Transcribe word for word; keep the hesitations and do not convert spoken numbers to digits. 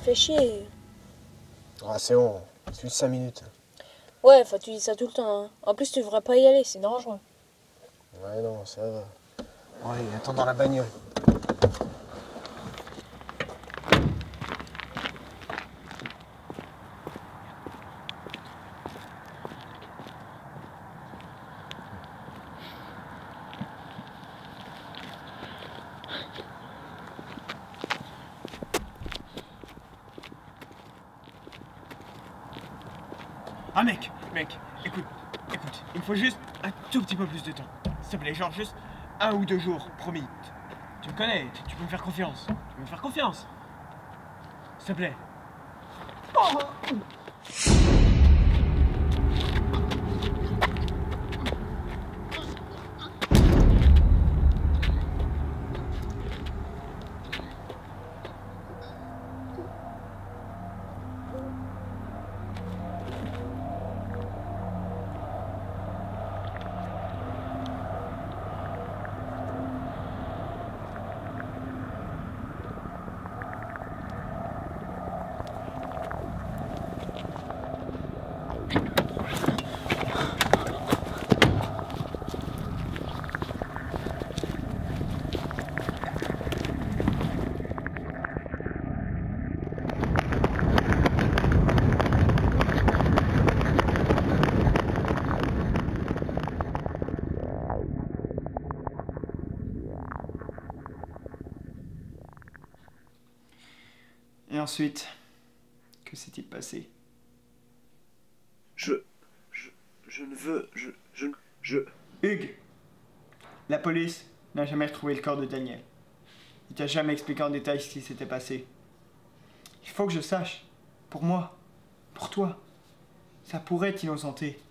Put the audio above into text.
fais chier. Ah, c'est bon, c'est juste cinq minutes. Ouais, enfin, tu dis ça tout le temps. Hein. En plus, tu devrais pas y aller, c'est dangereux. Ouais, non, ça va. Bon, allez, attends dans la bagnole. Ah mec, mec, écoute, écoute, il me faut juste un tout petit peu plus de temps. S'il te plaît, genre juste un ou deux jours, promis. Tu me connais, tu, tu peux me faire confiance. Tu peux me faire confiance. S'il te plaît. Oh. Et ensuite, que s'est-il passé? Je... Je... Je ne veux... Je... Je... Je... Hugues, la police n'a jamais retrouvé le corps de Daniel. Il t'a jamais expliqué en détail ce qui s'était passé. Il faut que je sache. Pour moi. Pour toi. Ça pourrait t'innocenter.